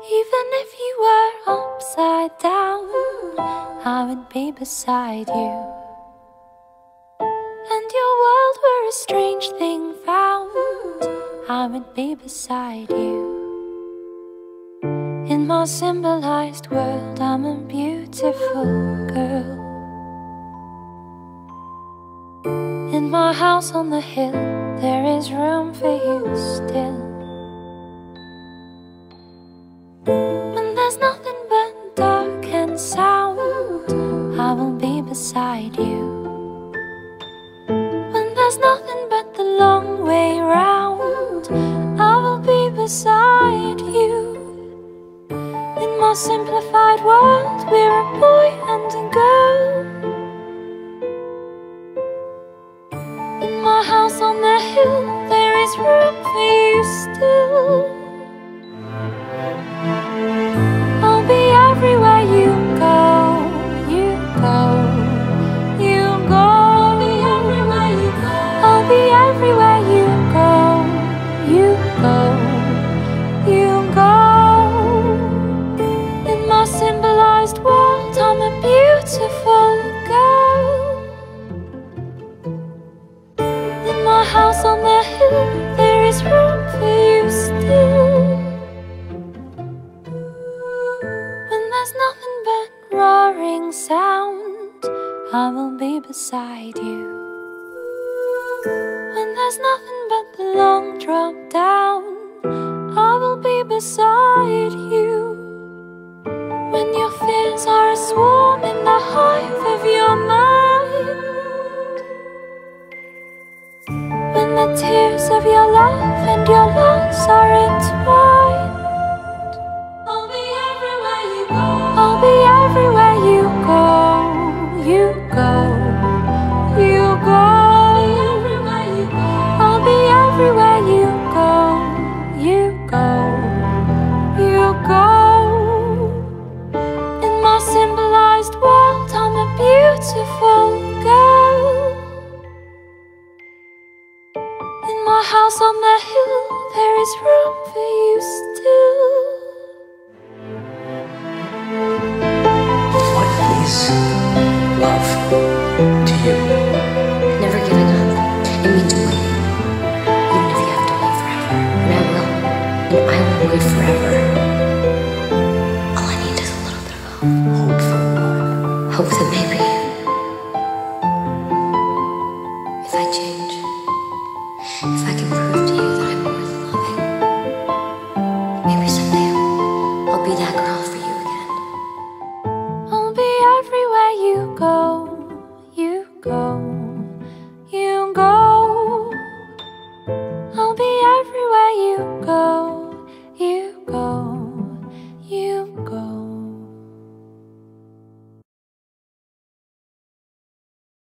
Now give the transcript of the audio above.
Even if you were upside down, I would be beside you. And your world were a strange thing found, I would be beside you. In my symbolized world, I'm a beautiful girl. In my house on the hill, there is room for you still. When there's nothing but dark and sound, I will be beside you. When there's nothing but the long way round, I will be beside you. In my simplified world, we're a boy and a girl. In my house on the hill, there is room for you still. I'll be everywhere you go, you go, you go. I'll be everywhere you go. I'll be everywhere you go, you go, you go. In my symbolized world, I'm a beautiful girl. In my house on the hill, there is room for you still. When there's nothing but roaring sound, I will be beside you. When there's nothing but the long drop down, I will be beside you. When your fears are a swarm in the hive of your mind, when the tears of your love and your loss are entwined, I'll be everywhere you go. I'll be everywhere you go, you go, you go. I'll be everywhere you go, you go, you go. In my symbolized world, I'm a beautiful girl. In my house on the hill, there is room for you still.